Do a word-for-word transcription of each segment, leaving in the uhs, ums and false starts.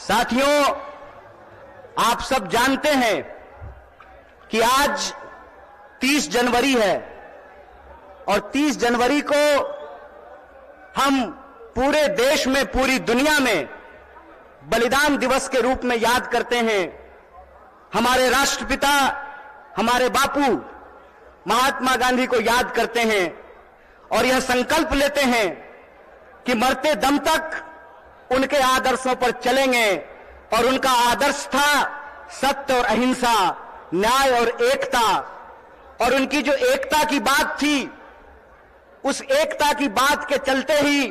साथियों, आप सब जानते हैं कि आज तीस जनवरी है और तीस जनवरी को हम पूरे देश में, पूरी दुनिया में बलिदान दिवस के रूप में याद करते हैं। हमारे राष्ट्रपिता, हमारे बापू महात्मा गांधी को याद करते हैं और यह संकल्प लेते हैं कि मरते दम तक उनके आदर्शों पर चलेंगे। और उनका आदर्श था सत्य और अहिंसा, न्याय और एकता। और उनकी जो एकता की बात थी, उस एकता की बात के चलते ही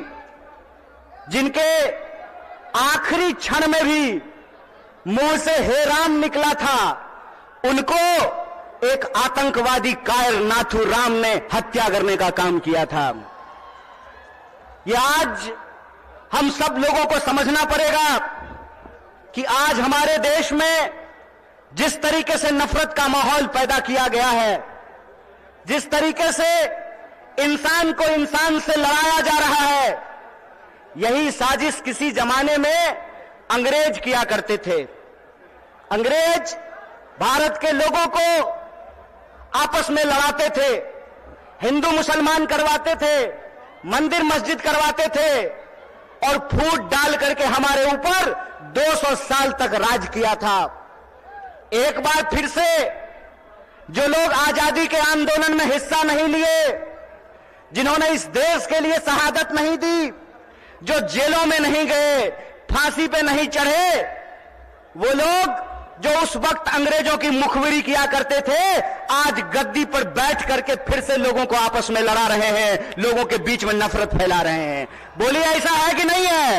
जिनके आखिरी क्षण में भी मुंह से हे राम निकला था, उनको एक आतंकवादी कायर नाथू राम ने हत्या करने का काम किया था। यह आज हम सब लोगों को समझना पड़ेगा कि आज हमारे देश में जिस तरीके से नफरत का माहौल पैदा किया गया है, जिस तरीके से इंसान को इंसान से लड़ाया जा रहा है, यही साजिश किसी जमाने में अंग्रेज किया करते थे। अंग्रेज भारत के लोगों को आपस में लड़ाते थे, हिंदू मुसलमान करवाते थे, मंदिर मस्जिद करवाते थे और फूट डाल करके हमारे ऊपर दो सौ साल तक राज किया था। एक बार फिर से जो लोग आजादी के आंदोलन में हिस्सा नहीं लिए, जिन्होंने इस देश के लिए शहादत नहीं दी, जो जेलों में नहीं गए, फांसी पे नहीं चढ़े, वो लोग जो उस वक्त अंग्रेजों की मुखबिरी किया करते थे, आज गद्दी पर बैठ करके फिर से लोगों को आपस में लड़ा रहे हैं, लोगों के बीच में नफरत फैला रहे हैं। बोलिए, ऐसा है कि नहीं है?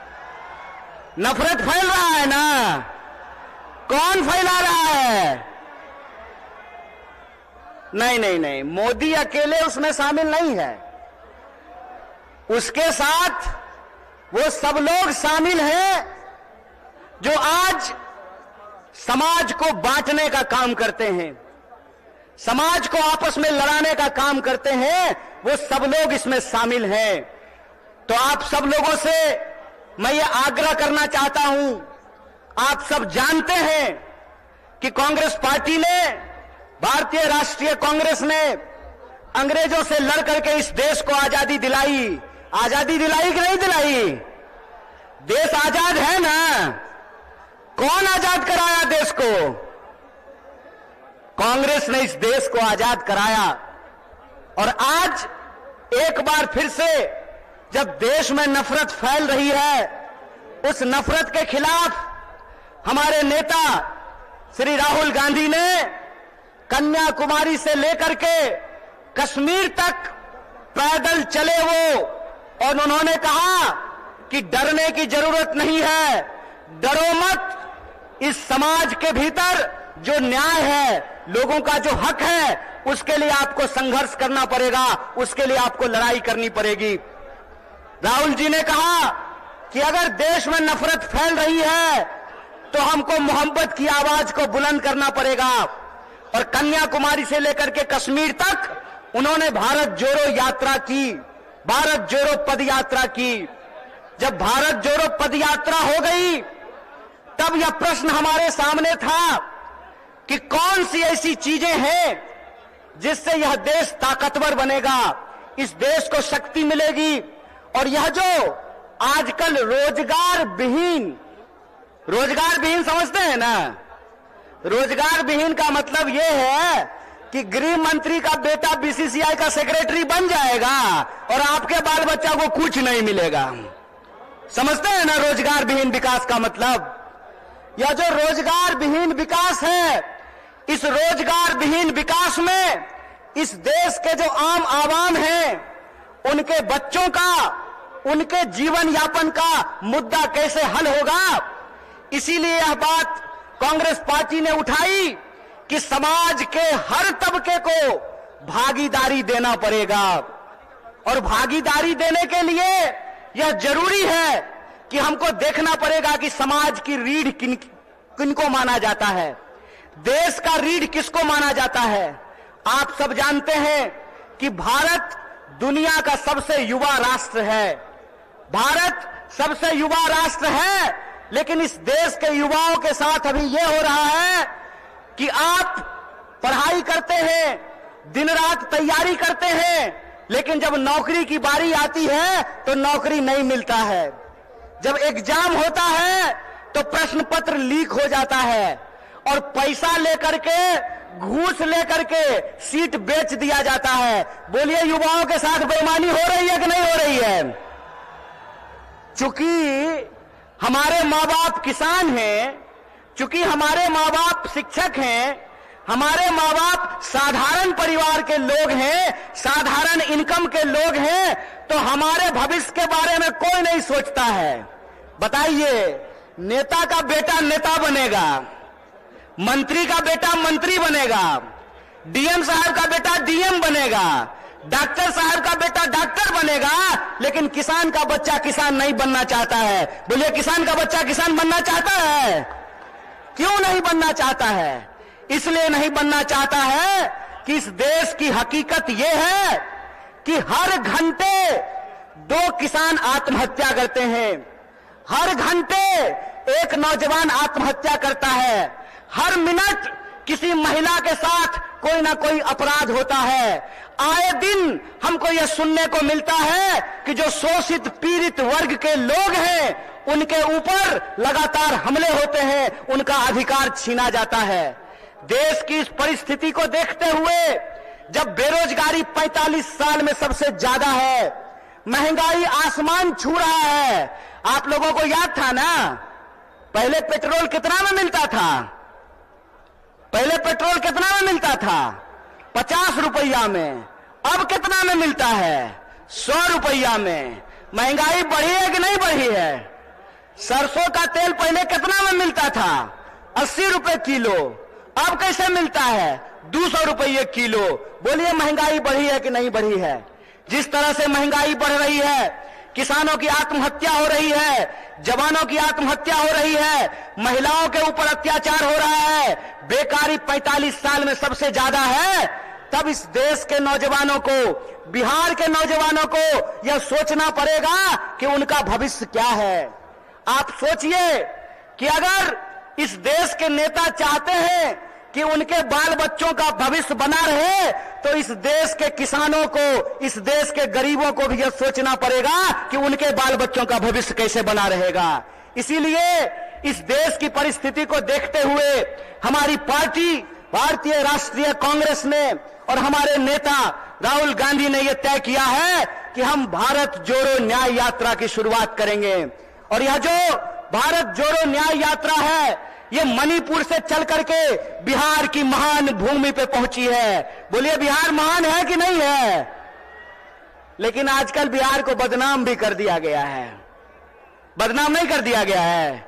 नफरत फैल रहा है ना? कौन फैला रहा है? नहीं नहीं नहीं, मोदी अकेले उसमें शामिल नहीं है, उसके साथ वो सब लोग शामिल हैं जो आज समाज को बांटने का काम करते हैं, समाज को आपस में लड़ाने का काम करते हैं। वो सब लोग इसमें शामिल हैं। तो आप सब लोगों से मैं ये आग्रह करना चाहता हूं, आप सब जानते हैं कि कांग्रेस पार्टी ने, भारतीय राष्ट्रीय कांग्रेस ने अंग्रेजों से लड़ करके इस देश को आजादी दिलाई। आजादी दिलाई कि नहीं दिलाई? देश आजाद है ना? कौन आजाद कराया देश को? कांग्रेस ने इस देश को आजाद कराया। और आज एक बार फिर से जब देश में नफरत फैल रही है, उस नफरत के खिलाफ हमारे नेता श्री राहुल गांधी ने कन्याकुमारी से लेकर के कश्मीर तक पैदल चले वो, और उन्होंने कहा कि डरने की जरूरत नहीं है, डरो मत। इस समाज के भीतर जो न्याय है, लोगों का जो हक है, उसके लिए आपको संघर्ष करना पड़ेगा, उसके लिए आपको लड़ाई करनी पड़ेगी। राहुल जी ने कहा कि अगर देश में नफरत फैल रही है तो हमको मोहब्बत की आवाज को बुलंद करना पड़ेगा। और कन्याकुमारी से लेकर के कश्मीर तक उन्होंने भारत जोड़ो यात्रा की, भारत जोड़ो पद यात्रा की। जब भारत जोड़ो पद यात्रा हो गई, तब यह प्रश्न हमारे सामने था कि कौन सी ऐसी चीजें हैं जिससे यह देश ताकतवर बनेगा, इस देश को शक्ति मिलेगी। और यह जो आजकल रोजगार विहीन, रोजगार विहीन समझते हैं ना? रोजगार विहीन का मतलब यह है कि गृह मंत्री का बेटा बीसीसीआई का सेक्रेटरी बन जाएगा और आपके बाल बच्चा को कुछ नहीं मिलेगा। समझते हैं ना रोजगार विहीन विकास का मतलब? यह जो रोजगार विहीन विकास है, इस रोजगार विहीन विकास में इस देश के जो आम आवाम हैं, उनके बच्चों का, उनके जीवन यापन का मुद्दा कैसे हल होगा। इसीलिए यह बात कांग्रेस पार्टी ने उठाई कि समाज के हर तबके को भागीदारी देना पड़ेगा। और भागीदारी देने के लिए यह जरूरी है कि हमको देखना पड़ेगा कि समाज की रीढ़ किन किनको माना जाता है, देश का रीढ़ किसको माना जाता है। आप सब जानते हैं कि भारत दुनिया का सबसे युवा राष्ट्र है, भारत सबसे युवा राष्ट्र है, लेकिन इस देश के युवाओं के साथ अभी यह हो रहा है कि आप पढ़ाई करते हैं, दिन रात तैयारी करते हैं, लेकिन जब नौकरी की बारी आती है तो नौकरी नहीं मिलता है। जब एग्जाम होता है तो प्रश्न पत्र लीक हो जाता है और पैसा लेकर के, घूस लेकर के सीट बेच दिया जाता है। बोलिए, युवाओं के साथ बेईमानी हो रही है कि नहीं हो रही है? चूंकि हमारे माँ बाप किसान हैं, चूंकि हमारे माँ बाप शिक्षक हैं, हमारे माँ बाप साधारण परिवार के लोग हैं, साधारण इनकम के लोग हैं, तो हमारे भविष्य के बारे में कोई नहीं सोचता है। बताइए, नेता का बेटा नेता बनेगा, मंत्री का बेटा मंत्री बनेगा, डीएम साहब का बेटा डीएम बनेगा, डॉक्टर साहब का बेटा डॉक्टर बनेगा, लेकिन किसान का बच्चा किसान नहीं बनना चाहता है। बोलिए, किसान का बच्चा किसान बनना चाहता है? क्यों नहीं बनना चाहता है? इसलिए नहीं बनना चाहता है कि इस देश की हकीकत यह है कि हर घंटे दो किसान आत्महत्या करते हैं, हर घंटे एक नौजवान आत्महत्या करता है, हर मिनट किसी महिला के साथ कोई ना कोई अपराध होता है। आए दिन हमको यह सुनने को मिलता है कि जो शोषित पीड़ित वर्ग के लोग हैं उनके ऊपर लगातार हमले होते हैं, उनका अधिकार छीना जाता है। देश की इस परिस्थिति को देखते हुए, जब बेरोजगारी पैंतालीस साल में सबसे ज्यादा है, महंगाई आसमान छू रहा है। आप लोगों को याद था ना, पहले पेट्रोल कितना में मिलता था? पहले पेट्रोल कितना में मिलता था? पचास रुपया में। अब कितना में मिलता है? सौ रुपया में। महंगाई बढ़ी है कि नहीं बढ़ी है? सरसों का तेल पहले कितना में मिलता था? अस्सी रुपए किलो। अब कैसे मिलता है? दो सौ रुपये किलो। बोलिए, महंगाई बढ़ी है कि नहीं बढ़ी है? जिस तरह से महंगाई बढ़ रही है, किसानों की आत्महत्या हो रही है, जवानों की आत्महत्या हो रही है, महिलाओं के ऊपर अत्याचार हो रहा है, बेकारी पैंतालीस साल में सबसे ज्यादा है, तब इस देश के नौजवानों को, बिहार के नौजवानों को यह सोचना पड़ेगा कि उनका भविष्य क्या है। आप सोचिए कि अगर इस देश के नेता चाहते हैं कि उनके बाल बच्चों का भविष्य बना रहे, तो इस देश के किसानों को, इस देश के गरीबों को भी यह सोचना पड़ेगा कि उनके बाल बच्चों का भविष्य कैसे बना रहेगा। इसीलिए इस देश की परिस्थिति को देखते हुए हमारी पार्टी भारतीय राष्ट्रीय कांग्रेस ने और हमारे नेता राहुल गांधी ने यह तय किया है कि हम भारत जोड़ो न्याय यात्रा की शुरुआत करेंगे। और यह जो भारत जोड़ो न्याय यात्रा है, ये मणिपुर से चल करके बिहार की महान भूमि पे पहुंची है। बोलिए, बिहार महान है कि नहीं है? लेकिन आजकल बिहार को बदनाम भी कर दिया गया है। बदनाम नहीं कर दिया गया है?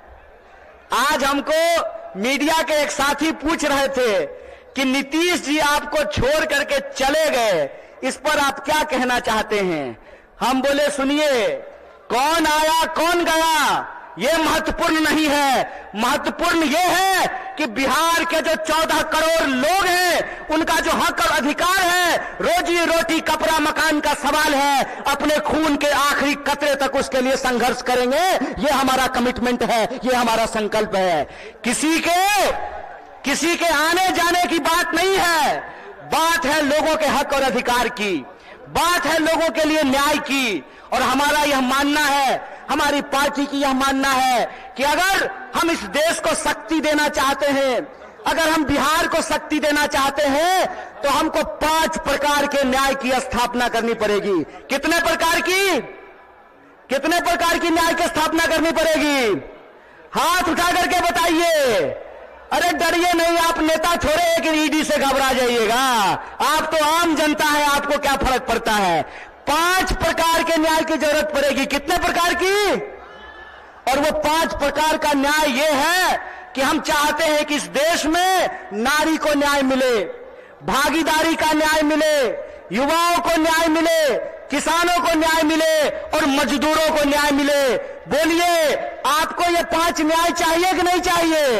आज हमको मीडिया के एक साथी पूछ रहे थे कि नीतीश जी आपको छोड़ करके चले गए, इस पर आप क्या कहना चाहते हैं? हम बोले, सुनिए, कौन आया कौन गया ये महत्वपूर्ण नहीं है। महत्वपूर्ण ये है कि बिहार के जो चौदह करोड़ लोग हैं, उनका जो हक और अधिकार है, रोजी रोटी कपड़ा मकान का सवाल है, अपने खून के आखिरी कतरे तक उसके लिए संघर्ष करेंगे। ये हमारा कमिटमेंट है, ये हमारा संकल्प है। किसी के किसी के आने जाने की बात नहीं है, बात है लोगों के हक और अधिकार की, बात है लोगों के लिए न्याय की। और हमारा यह मानना है, हमारी पार्टी की यह मानना है कि अगर हम इस देश को शक्ति देना चाहते हैं, अगर हम बिहार को शक्ति देना चाहते हैं, तो हमको पांच प्रकार के न्याय की स्थापना करनी पड़ेगी। कितने प्रकार की? कितने प्रकार की न्याय की स्थापना करनी पड़ेगी? हाथ उठा करके बताइए। अरे डरिए नहीं, आप नेता छोड़े लेकिन ईडी से घबरा जाइएगा। आप तो आम जनता है, आपको क्या फर्क पड़ता है? पांच प्रकार के न्याय की जरूरत पड़ेगी। कितने प्रकार की? और वो पांच प्रकार का न्याय ये है कि हम चाहते हैं कि इस देश में नारी को न्याय मिले, भागीदारी का न्याय मिले, युवाओं को न्याय मिले, किसानों को न्याय मिले और मजदूरों को न्याय मिले। बोलिए, आपको ये पांच न्याय चाहिए कि नहीं चाहिए?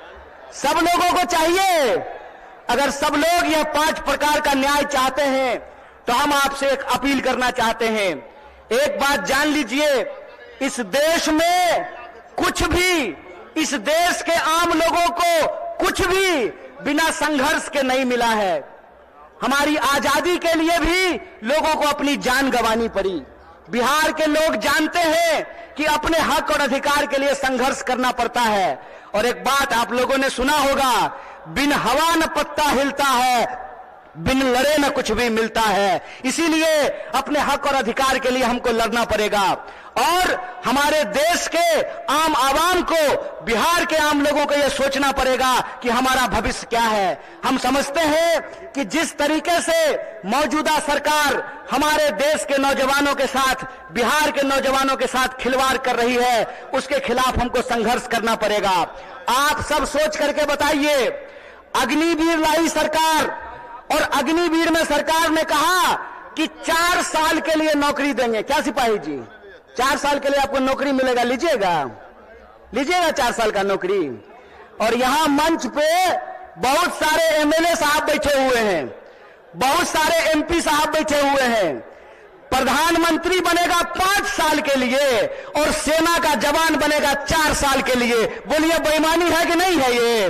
सब लोगों को चाहिए। अगर सब लोग यह पांच प्रकार का न्याय चाहते हैं तो हम आपसे एक अपील करना चाहते हैं। एक बात जान लीजिए, इस देश में कुछ भी इस देश के आम लोगों को कुछ भी बिना संघर्ष के नहीं मिला है। हमारी आजादी के लिए भी लोगों को अपनी जान गंवानी पड़ी। बिहार के लोग जानते हैं कि अपने हक और अधिकार के लिए संघर्ष करना पड़ता है। और एक बात आप लोगों ने सुना होगा, बिन हवा न पत्ता हिलता है, बिन लड़े न कुछ भी मिलता है। इसीलिए अपने हक और अधिकार के लिए हमको लड़ना पड़ेगा और हमारे देश के आम आवाम को, बिहार के आम लोगों को यह सोचना पड़ेगा कि हमारा भविष्य क्या है। हम समझते हैं कि जिस तरीके से मौजूदा सरकार हमारे देश के नौजवानों के साथ, बिहार के नौजवानों के साथ खिलवाड़ कर रही है, उसके खिलाफ हमको संघर्ष करना पड़ेगा। आप सब सोच करके बताइए, अग्निवीर लाई सरकार और अग्निवीर में सरकार ने कहा कि चार साल के लिए नौकरी देंगे। क्या सिपाही जी, चार साल के लिए आपको नौकरी मिलेगा, लीजिएगा लीजिएगा चार साल का नौकरी। और यहां मंच पे बहुत सारे एमएलए साहब बैठे हुए हैं, बहुत सारे एमपी साहब बैठे हुए हैं। प्रधानमंत्री बनेगा पांच साल के लिए और सेना का जवान बनेगा चार साल के लिए। बोलिए बेईमानी है कि नहीं है? ये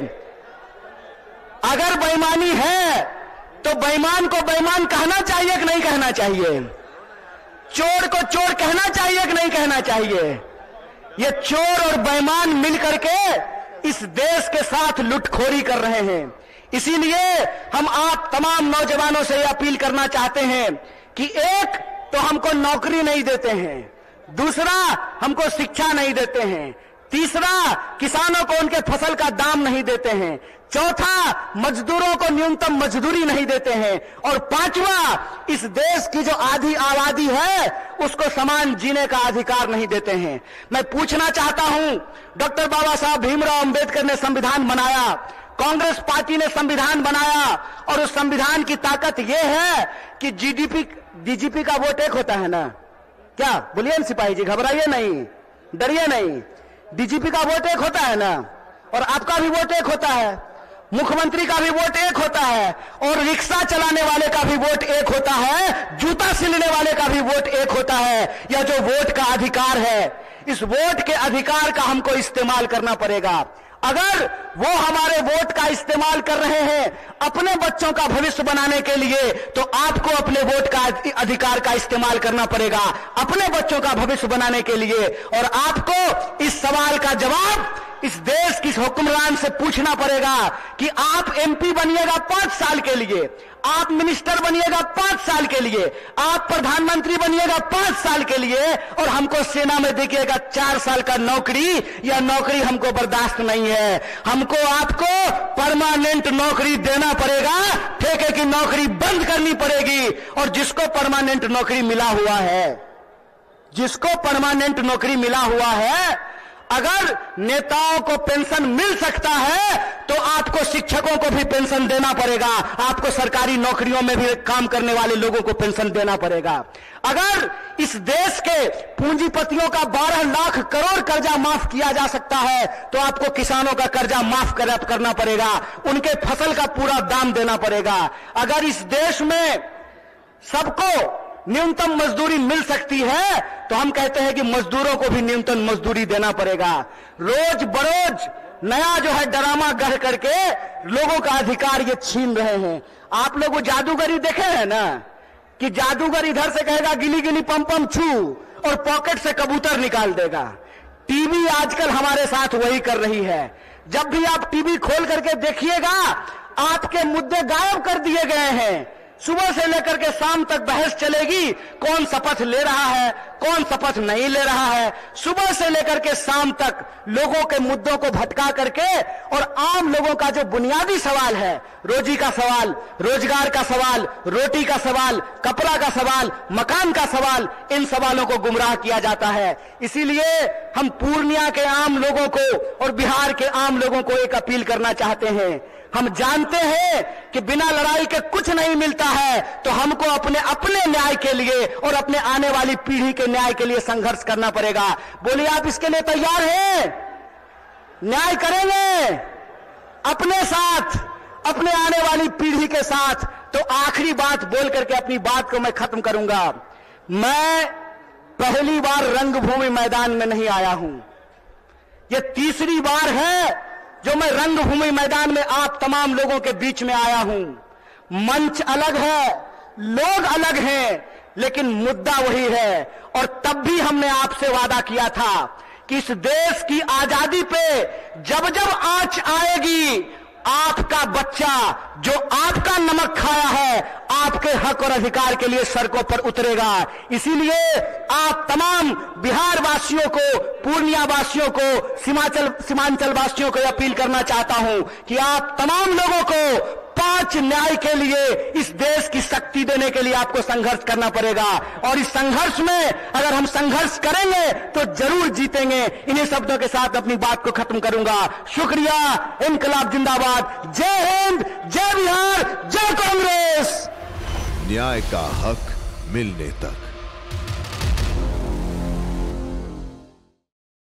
अगर बेईमानी है तो बेईमान को बेईमान कहना चाहिए कि नहीं कहना चाहिए? चोर को चोर कहना चाहिए कि नहीं कहना चाहिए? ये चोर और बेईमान मिलकर के इस देश के साथ लुटखोरी कर रहे हैं। इसीलिए हम आप तमाम नौजवानों से यह अपील करना चाहते हैं कि एक तो हमको नौकरी नहीं देते हैं, दूसरा हमको शिक्षा नहीं देते हैं, तीसरा किसानों को उनके फसल का दाम नहीं देते हैं, चौथा मजदूरों को न्यूनतम मजदूरी नहीं देते हैं, और पांचवा इस देश की जो आधी आबादी है उसको समान जीने का अधिकार नहीं देते हैं। मैं पूछना चाहता हूं, डॉक्टर बाबा साहब भीमराव अंबेडकर ने संविधान बनाया, कांग्रेस पार्टी ने संविधान बनाया और उस संविधान की ताकत यह है कि जीडीपी डीजीपी का वोट एक होता है ना? क्या बोलिए न सिपाही जी, घबराइए नहीं, डरिए नहीं। डीजीपी का वोट एक होता है ना, और आपका भी वोट एक होता है, मुख्यमंत्री का भी वोट एक होता है, और रिक्शा चलाने वाले का भी वोट एक होता है, जूता सिलने वाले का भी वोट एक होता है। यह जो वोट का अधिकार है, इस वोट के अधिकार का हमको इस्तेमाल करना पड़ेगा। अगर वो हमारे वोट का इस्तेमाल कर रहे हैं अपने बच्चों का भविष्य बनाने के लिए, तो आपको अपने वोट का अधिकार का इस्तेमाल करना पड़ेगा अपने बच्चों का भविष्य बनाने के लिए। और आपको इस सवाल का जवाब इस देश की हुक्मरान से पूछना पड़ेगा कि आप एमपी बनिएगा पांच साल के लिए, आप मिनिस्टर बनिएगा पांच साल के लिए, आप प्रधानमंत्री बनिएगा पांच साल के लिए, और हमको सेना में देखिएगा चार साल का नौकरी। यह नौकरी हमको बर्दाश्त नहीं है। हमको आपको परमानेंट नौकरी देना पड़ेगा, ठेके की नौकरी बंद करनी पड़ेगी। और जिसको परमानेंट नौकरी मिला हुआ है, जिसको परमानेंट नौकरी मिला हुआ है, अगर नेताओं को पेंशन मिल सकता है तो आपको शिक्षकों को भी पेंशन देना पड़ेगा, आपको सरकारी नौकरियों में भी काम करने वाले लोगों को पेंशन देना पड़ेगा। अगर इस देश के पूंजीपतियों का बारह लाख करोड़ कर्जा माफ किया जा सकता है तो आपको किसानों का कर्जा माफ करना पड़ेगा, उनके फसल का पूरा दाम देना पड़ेगा। अगर इस देश में सबको न्यूनतम मजदूरी मिल सकती है तो हम कहते हैं कि मजदूरों को भी न्यूनतम मजदूरी देना पड़ेगा। रोज बरोज नया जो है ड्रामा गढ़ करके लोगों का अधिकार ये छीन रहे हैं। आप लोग वो जादूगरी देखे हैं ना, कि जादूगर इधर से कहेगा गिली गिली पम पम छू और पॉकेट से कबूतर निकाल देगा। टीवी आजकल हमारे साथ वही कर रही है। जब भी आप टीवी खोल करके देखिएगा, आपके मुद्दे गायब कर दिए गए हैं। सुबह से लेकर के शाम तक बहस चलेगी, कौन शपथ ले रहा है, कौन शपथ नहीं ले रहा है। सुबह से लेकर के शाम तक लोगों के मुद्दों को भटका करके और आम लोगों का जो बुनियादी सवाल है, रोजी का सवाल, रोजगार का सवाल, रोटी का सवाल, कपड़ा का सवाल, मकान का सवाल, इन सवालों को गुमराह किया जाता है। इसीलिए हम पूर्णिया के आम लोगों को और बिहार के आम लोगों को एक अपील करना चाहते हैं। हम जानते हैं कि बिना लड़ाई के कुछ नहीं मिलता है, तो हमको अपने अपने न्याय के लिए और अपने आने वाली पीढ़ी के न्याय के लिए संघर्ष करना पड़ेगा। बोलिए, आप इसके लिए तैयार हैं? न्याय करेंगे अपने साथ, अपने आने वाली पीढ़ी के साथ। तो आखिरी बात बोल करके अपनी बात को मैं खत्म करूंगा। मैं पहली बार रंगभूमि मैदान में नहीं आया हूं। ये तीसरी बार है जो मैं रंगभूमि मैदान में आप तमाम लोगों के बीच में आया हूं। मंच अलग है, लोग अलग हैं, लेकिन मुद्दा वही है। और तब भी हमने आपसे वादा किया था कि इस देश की आजादी पे जब जब आंच आएगी, आपका बच्चा जो आपका नमक खाया है, आपके हक और अधिकार के लिए सड़कों पर उतरेगा। इसीलिए आप तमाम बिहार वासियों को, पूर्णिया वासियों को, सीमांचल सीमांचल वासियों को अपील करना चाहता हूं कि आप तमाम लोगों को पांच न्याय के लिए, इस देश की शक्ति देने के लिए आपको संघर्ष करना पड़ेगा। और इस संघर्ष में अगर हम संघर्ष करेंगे तो जरूर जीतेंगे। इन्हीं शब्दों के साथ अपनी बात को खत्म करूंगा। शुक्रिया। इनकलाब जिंदाबाद। जय हिंद, जय बिहार, जय कांग्रेस। न्याय का हक मिलने तक।